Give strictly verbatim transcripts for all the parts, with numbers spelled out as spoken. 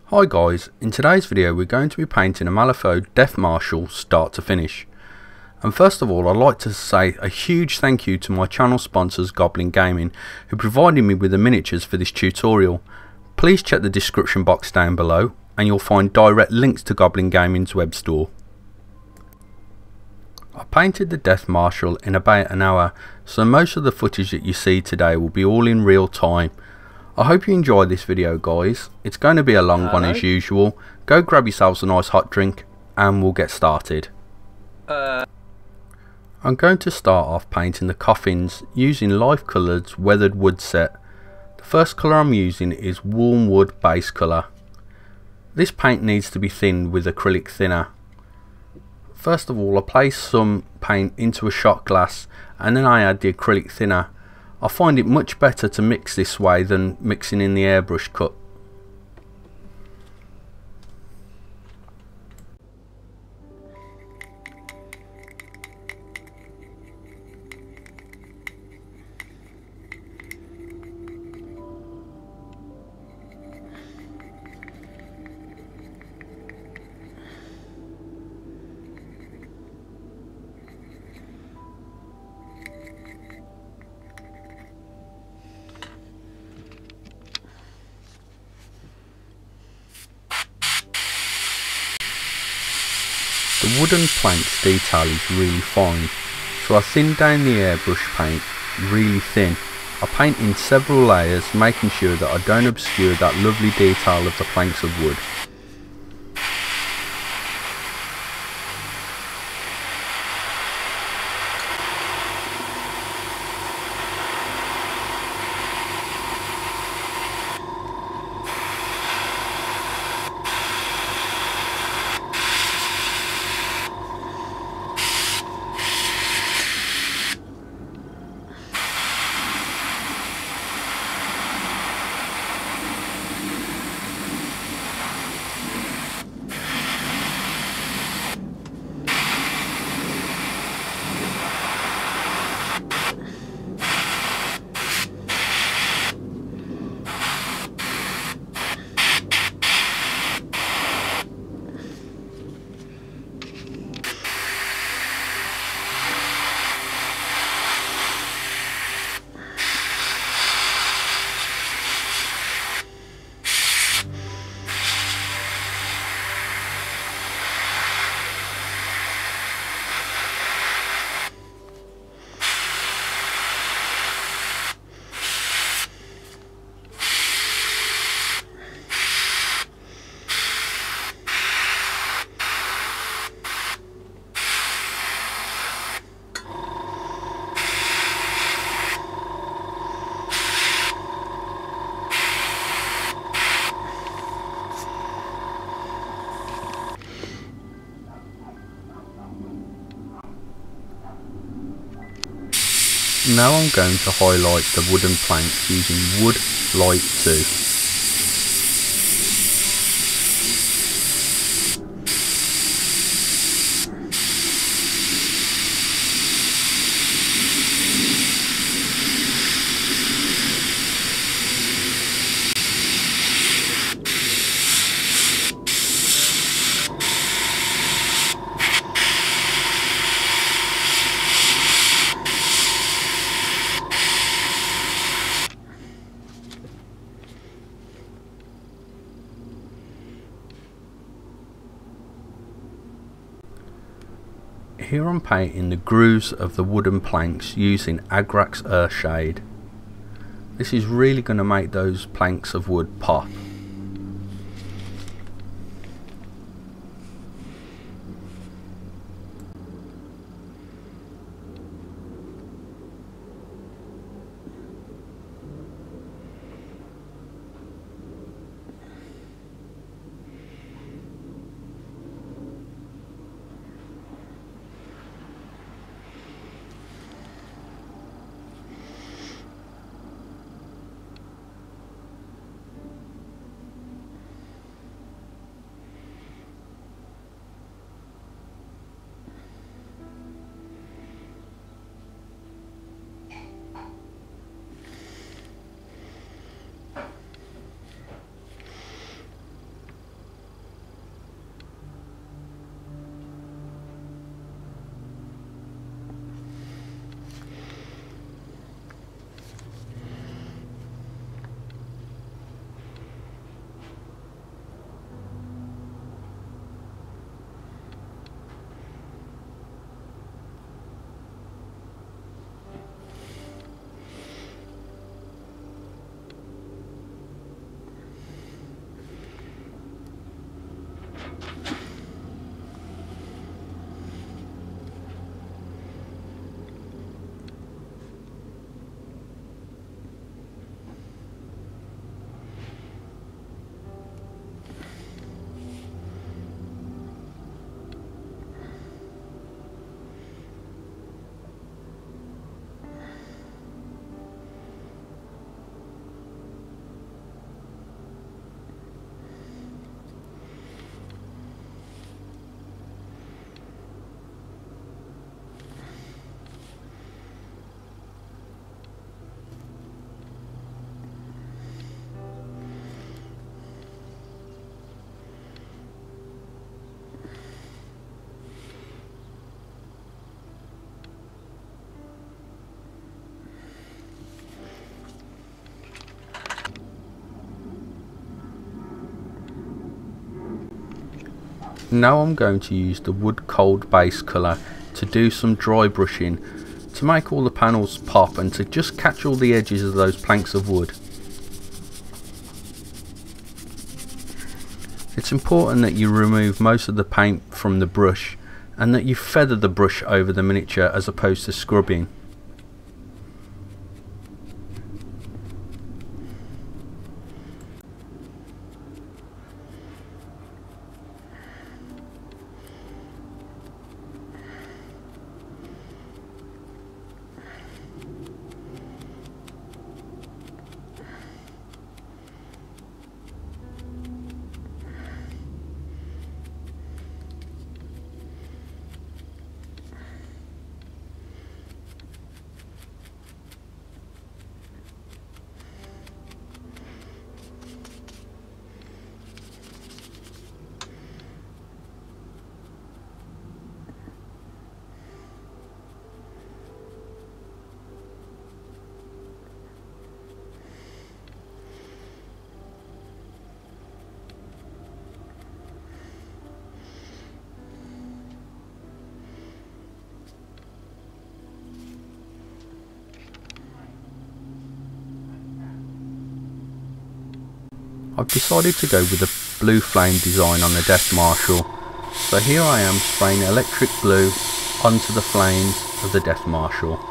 Hi guys, in today's video we're going to be painting a Malifuax Death Marshall start to finish. And first of all, I'd like to say a huge thank you to my channel sponsors Goblin Gaming, who provided me with the miniatures for this tutorial. Please check the description box down below and you'll find direct links to Goblin Gaming's web store. I painted the Death Marshall in about an hour, so most of the footage that you see today will be all in real time. I hope you enjoyed this video guys. It's going to be a long Hello. one as usual. Go grab yourselves a nice hot drink and we'll get started. Uh. I'm going to start off painting the coffins using Life Colored's weathered wood set. The first colour I'm using is warm wood base colour. This paint needs to be thinned with acrylic thinner. First of all, I place some paint into a shot glass and then I add the acrylic thinner. I find it much better to mix this way than mixing in the airbrush cut. The wooden plank's detail is really fine, so I thin down the airbrush paint really thin. I paint in several layers, making sure that I don't obscure that lovely detail of the planks of wood. Now I'm going to highlight the wooden planks using Wood Light two. Here I'm painting the grooves of the wooden planks using Agrax Earthshade. This is really going to make those planks of wood pop. Now I'm going to use the wood cold base colour to do some dry brushing to make all the panels pop and to just catch all the edges of those planks of wood. It's important that you remove most of the paint from the brush and that you feather the brush over the miniature as opposed to scrubbing. I've decided to go with a blue flame design on the Death Marshall, so here I am spraying electric blue onto the flames of the Death Marshall.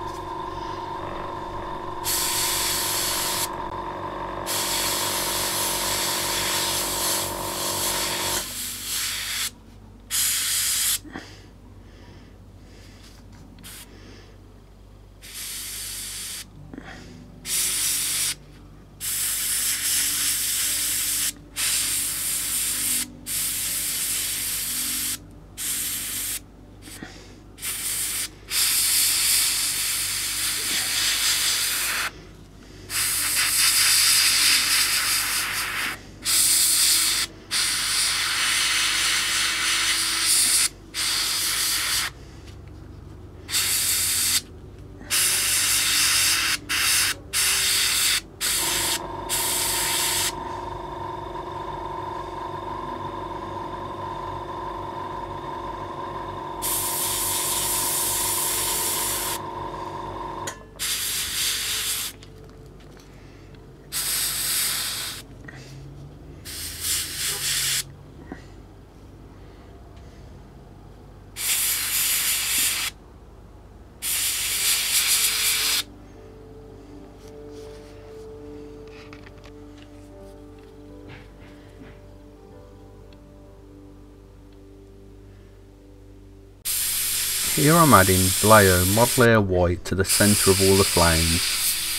Here I'm adding Vallejo Model Air White to the centre of all the flames.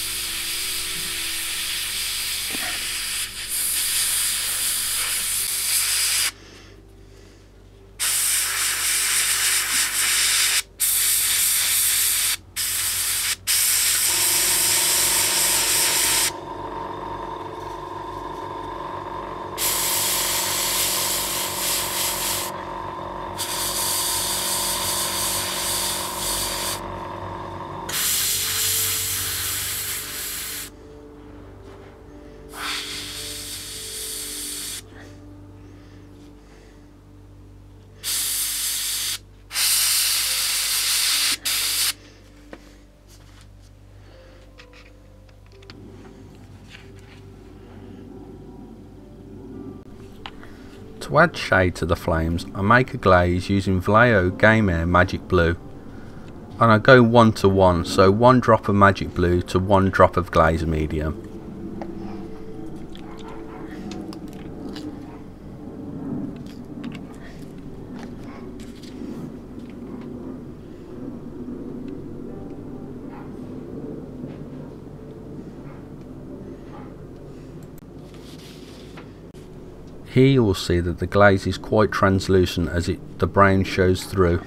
To add shade to the flames, I make a glaze using Vallejo Game Air Magic Blue, and I go one to one, so one drop of Magic Blue to one drop of glaze medium. Here you will see that the glaze is quite translucent as it, the brown shows through.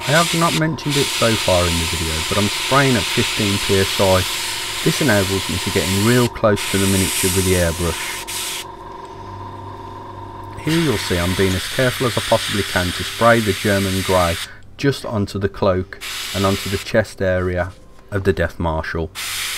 I have not mentioned it so far in the video, but I'm spraying at fifteen P S I. This enables me to get in real close to the miniature with the airbrush. Here you'll see I'm being as careful as I possibly can to spray the German grey just onto the cloak and onto the chest area of the Death Marshall.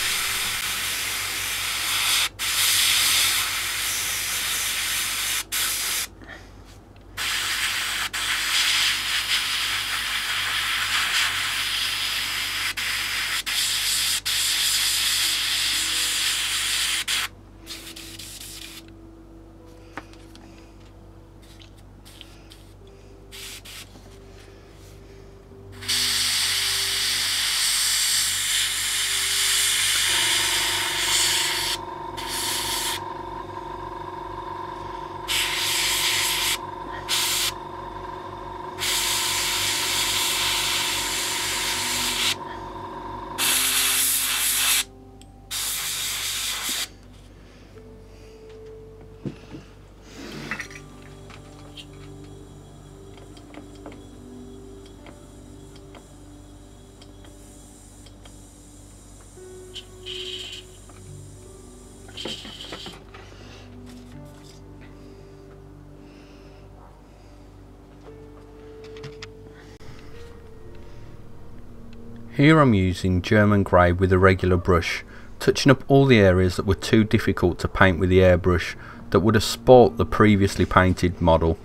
Here I'm using German grey with a regular brush, touching up all the areas that were too difficult to paint with the airbrush that would have spoilt the previously painted model.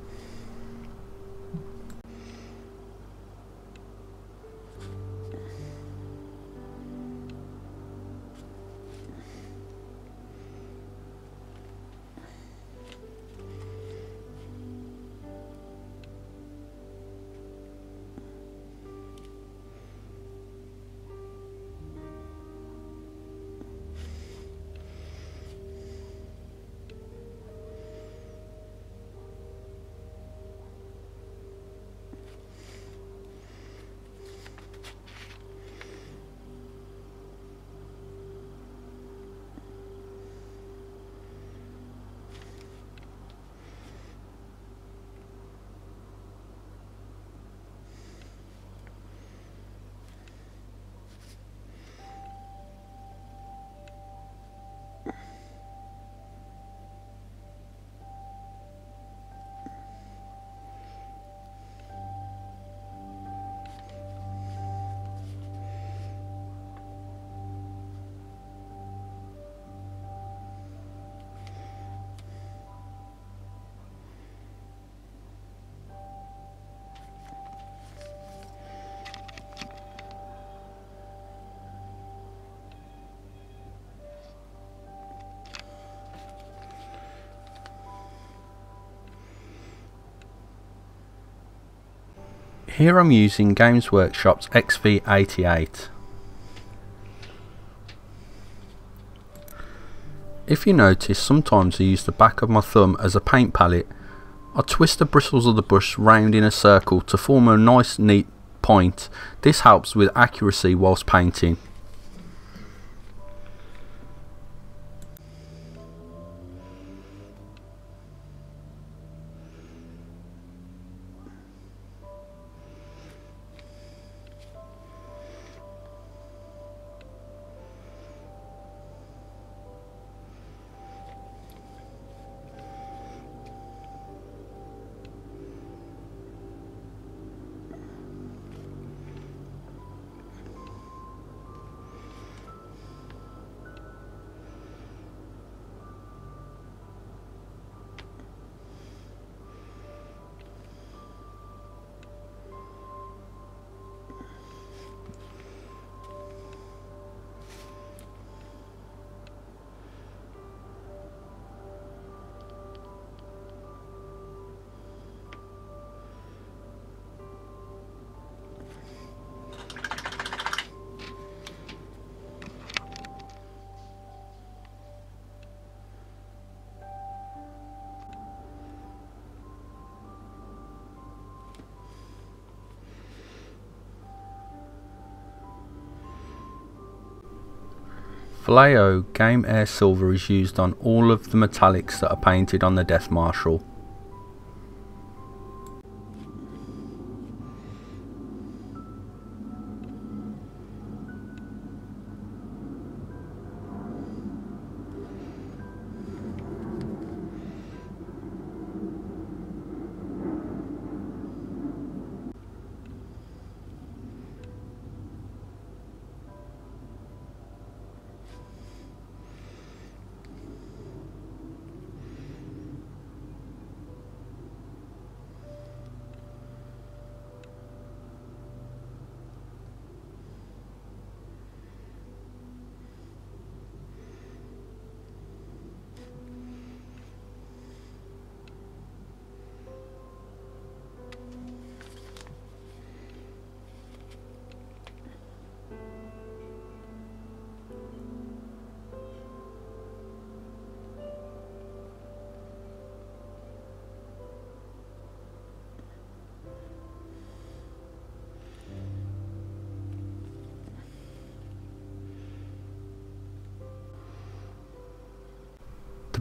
Here I'm using Games Workshop's X V eighty-eight. If you notice, sometimes I use the back of my thumb as a paint palette. I twist the bristles of the brush round in a circle to form a nice neat point. This helps with accuracy whilst painting. Vallejo Game Air Silver is used on all of the metallics that are painted on the Death Marshall.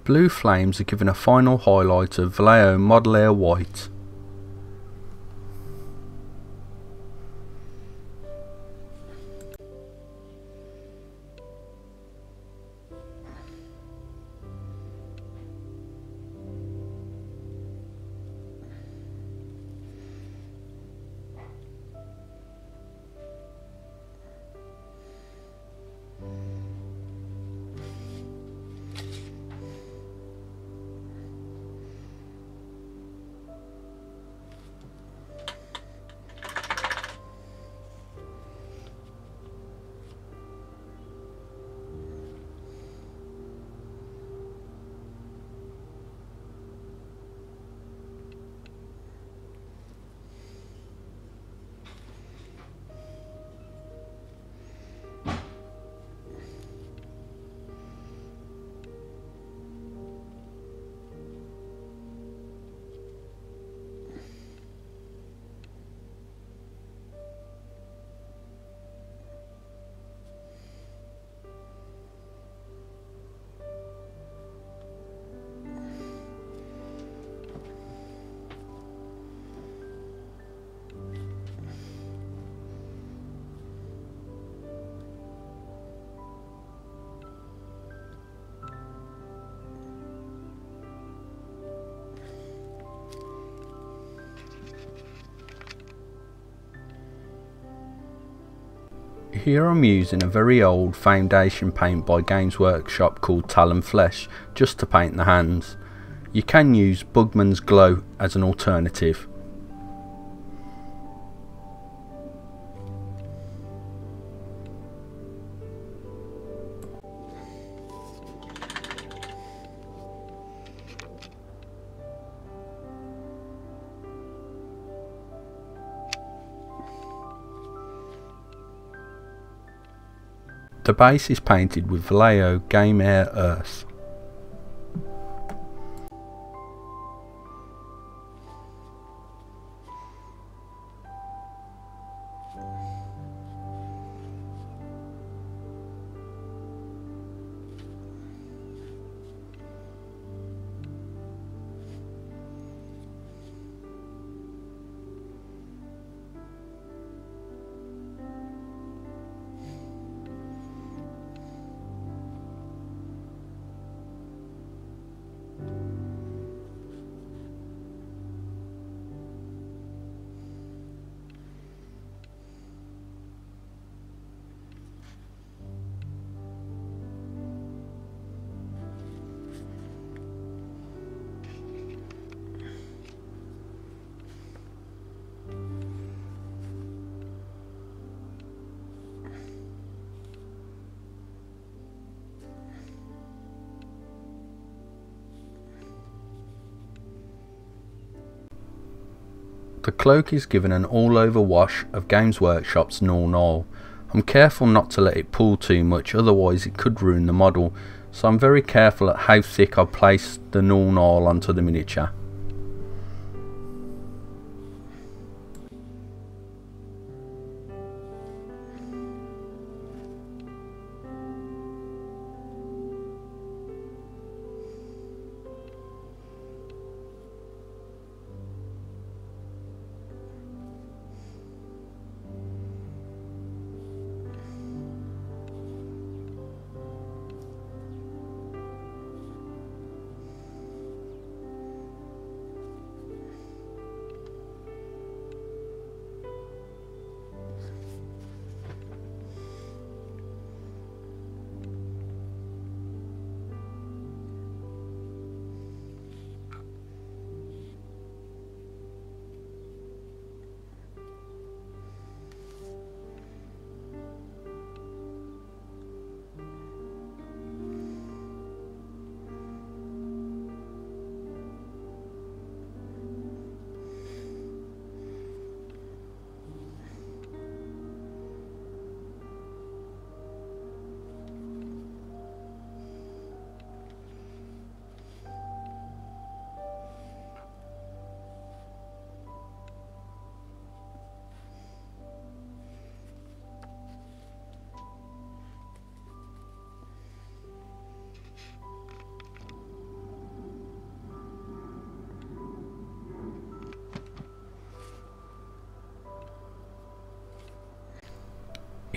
blue flames are given a final highlight of Vallejo Model Air White. Here I'm using a very old foundation paint by Games Workshop called Talon Flesh just to paint the hands. You can use Bugman's Glow as an alternative. The base is painted with Vallejo Game Air Earth. The cloak is given an all-over wash of Games Workshop's Null Oil. I'm careful not to let it pool too much, otherwise it could ruin the model, so I'm very careful at how thick I place the Null Oil onto the miniature.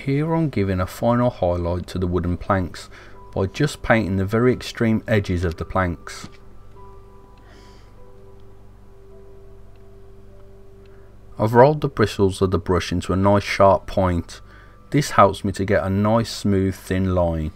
Here I'm giving a final highlight to the wooden planks by just painting the very extreme edges of the planks. I've rolled the bristles of the brush into a nice sharp point. This helps me to get a nice smooth thin line.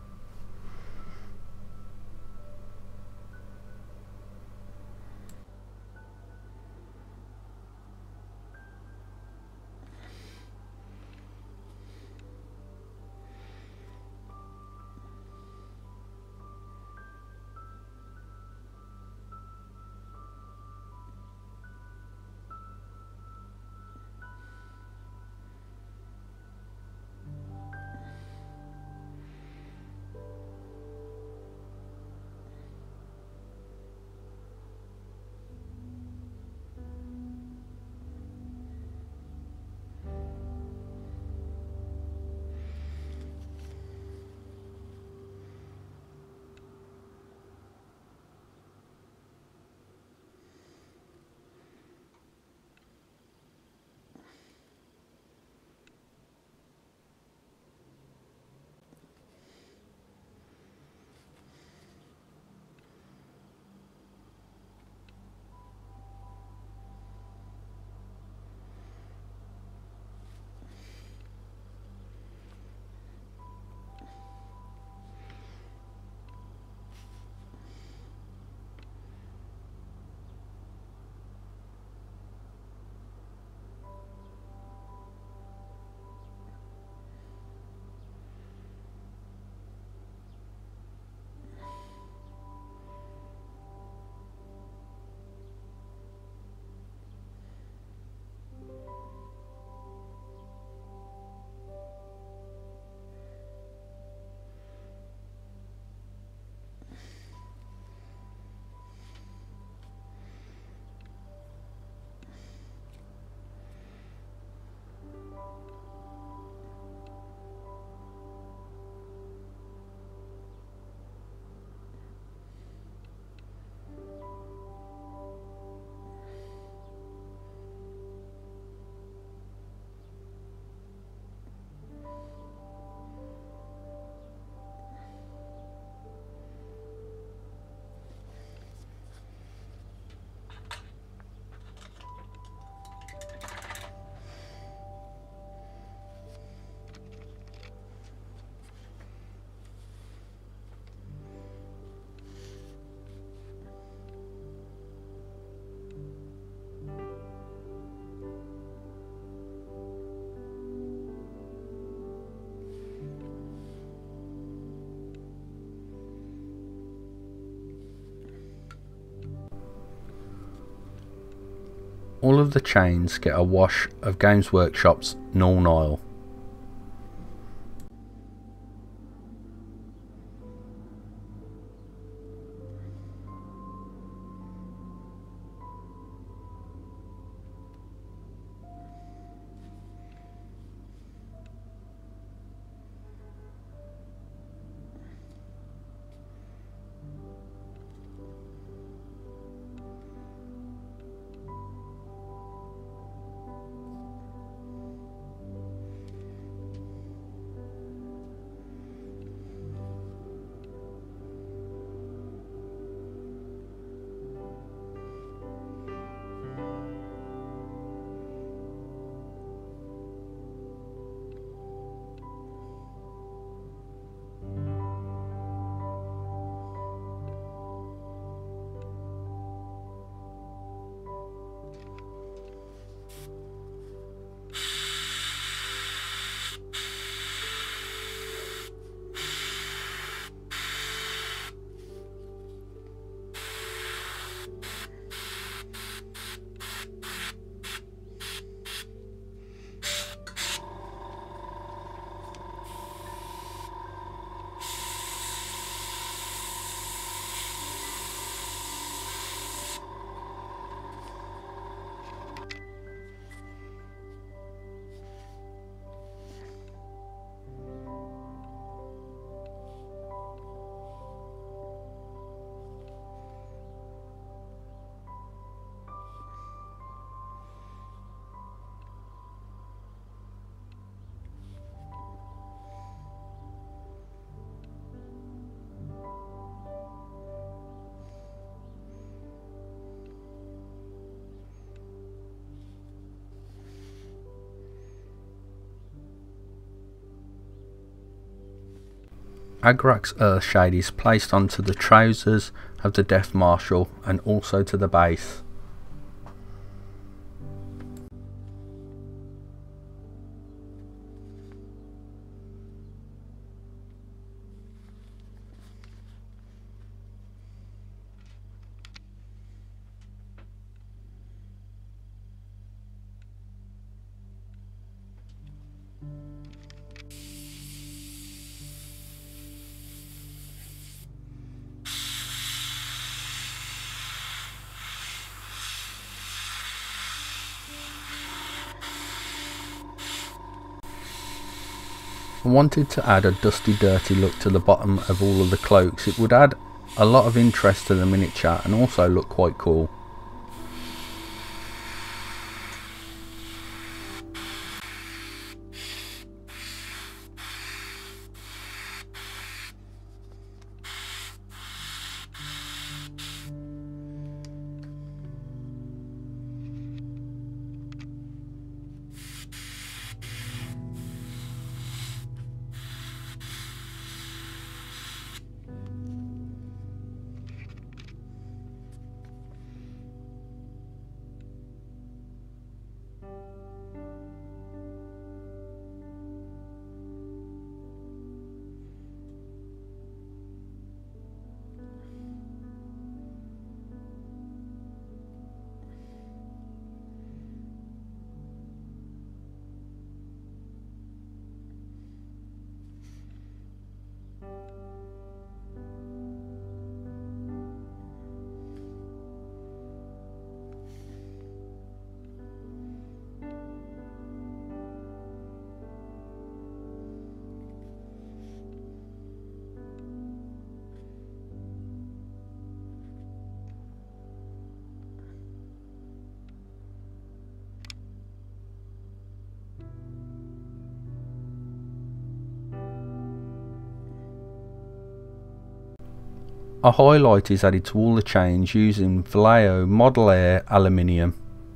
All of the chains get a wash of Games Workshop's Null Nile. Agrax Earthshade is placed onto the trousers of the Death Marshall and also to the base. I wanted to add a dusty dirty look to the bottom of all of the cloaks. It would add a lot of interest to the miniature and also look quite cool. A highlight is added to all the chains using Vallejo Model Air aluminium.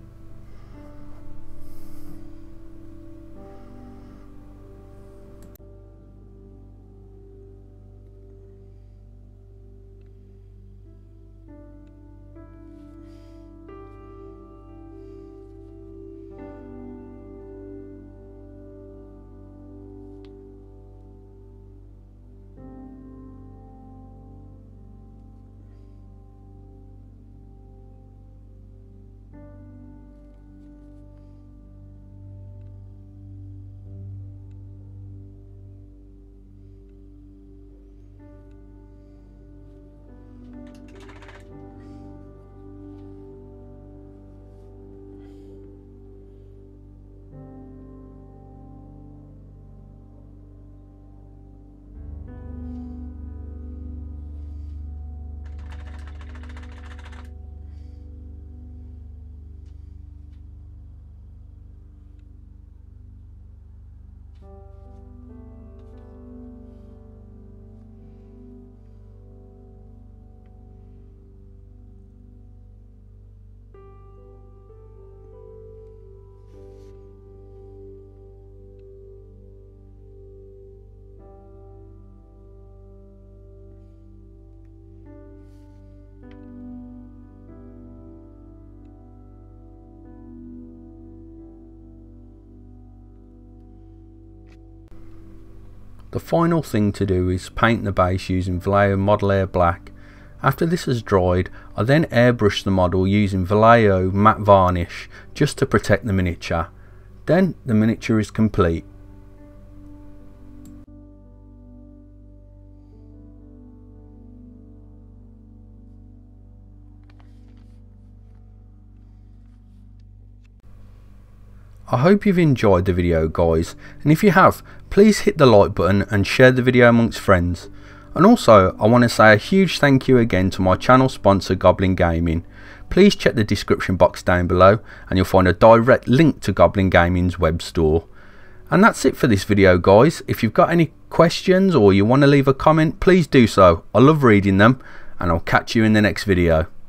The final thing to do is paint the base using Vallejo Model Air Black. After this has dried, I then airbrush the model using Vallejo matte varnish just to protect the miniature. Then the miniature is complete. I hope you've enjoyed the video, guys, and if you have, please hit the like button and share the video amongst friends. And also, I want to say a huge thank you again to my channel sponsor Goblin Gaming. Please check the description box down below and you'll find a direct link to Goblin Gaming's web store. And that's it for this video, guys. If you've got any questions or you want to leave a comment, please do so. I love reading them, and I'll catch you in the next video.